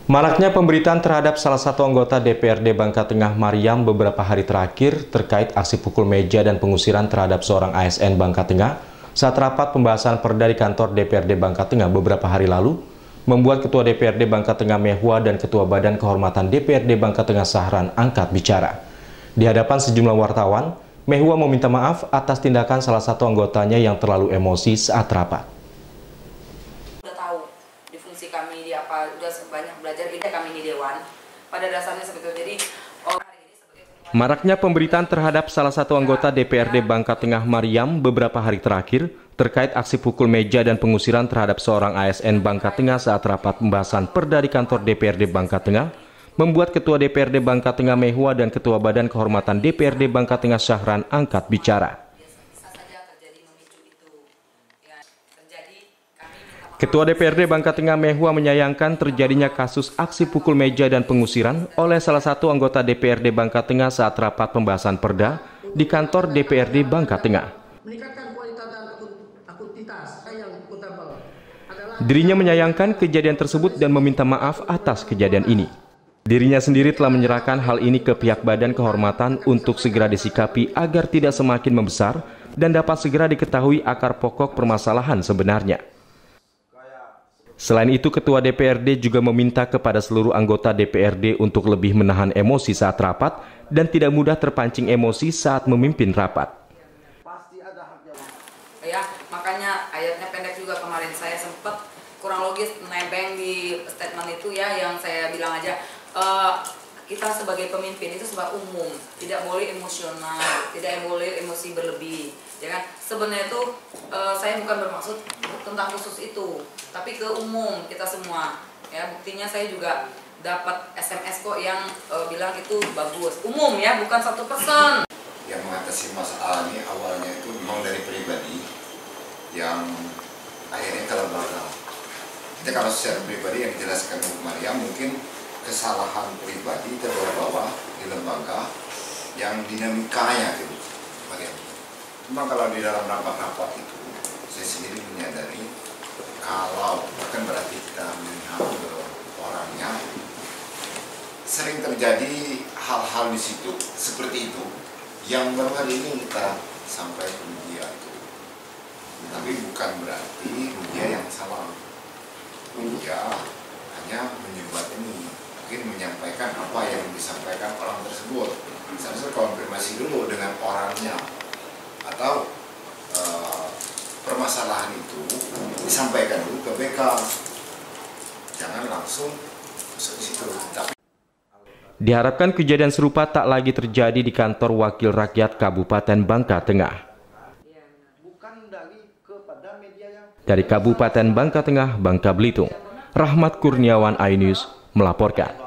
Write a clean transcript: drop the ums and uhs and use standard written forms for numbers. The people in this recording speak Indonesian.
Maraknya pemberitaan terhadap salah satu anggota DPRD Bangka Tengah, Mariam, beberapa hari terakhir terkait aksi pukul meja dan pengusiran terhadap seorang ASN Bangka Tengah saat rapat pembahasan perda di kantor DPRD Bangka Tengah beberapa hari lalu, membuat Ketua DPRD Bangka Tengah Mehua dan Ketua Badan Kehormatan DPRD Bangka Tengah Sahran angkat bicara. Di hadapan sejumlah wartawan, Mehua meminta maaf atas tindakan salah satu anggotanya yang terlalu emosi saat rapat. Fungsi kami di apa udah banyak belajar ini kami di dewan pada dasarnya seperti itu. Jadi maraknya pemberitaan terhadap salah satu anggota DPRD Bangka Tengah, Mariam, beberapa hari terakhir terkait aksi pukul meja dan pengusiran terhadap seorang ASN Bangka Tengah saat rapat pembahasan perda di kantor DPRD Bangka Tengah membuat Ketua DPRD Bangka Tengah Mehua dan Ketua Badan Kehormatan DPRD Bangka Tengah Sahran angkat bicara. Ketua DPRD Bangka Tengah Mehua menyayangkan terjadinya kasus aksi pukul meja dan pengusiran oleh salah satu anggota DPRD Bangka Tengah saat rapat pembahasan perda di kantor DPRD Bangka Tengah. Dirinya menyayangkan kejadian tersebut dan meminta maaf atas kejadian ini. Dirinya sendiri telah menyerahkan hal ini ke pihak Badan Kehormatan untuk segera disikapi agar tidak semakin membesar dan dapat segera diketahui akar pokok permasalahan sebenarnya. Selain itu, Ketua DPRD juga meminta kepada seluruh anggota DPRD untuk lebih menahan emosi saat rapat dan tidak mudah terpancing emosi saat memimpin rapat. Ya, makanya ayatnya pendek juga kemarin saya sempat kurang logis nebeng di statement itu ya, yang saya bilang aja kita sebagai pemimpin itu sebab umum, tidak boleh emosional, tidak boleh emosi berlebih, ya kan? Sebenarnya itu saya bukan bermaksud tentang khusus itu, tapi ke umum kita semua. Ya, buktinya saya juga dapat SMS kok yang bilang itu bagus, umum ya, bukan satu person. Yang mengatasi masalah ini awalnya itu memang dari pribadi yang akhirnya ke lembaga. Kita kalau secara pribadi yang dijelaskan Bu Maria mungkin kesalahan pribadi terbawa di lembaga yang dinamikanya gitu. Memang kalau di dalam rapat-rapat itu saya sendiri menyadari kalau bukan berarti kita melihat ke orangnya, sering terjadi hal-hal di situ seperti itu yang baru hari ini kita sampai ke media itu. Tapi bukan berarti media yang salah. Media hanya menyebar ini, mungkin menyampaikan apa yang disampaikan orang tersebut. Seharusnya konfirmasi dulu dengan orangnya, atau permasalahan itu disampaikan dulu ke BK, jangan langsung masuk di situ. Diharapkan kejadian serupa tak lagi terjadi di kantor Wakil Rakyat Kabupaten Bangka Tengah. Dari Kabupaten Bangka Tengah, Bangka Belitung, Rahmat Kurniawan, iNews melaporkan.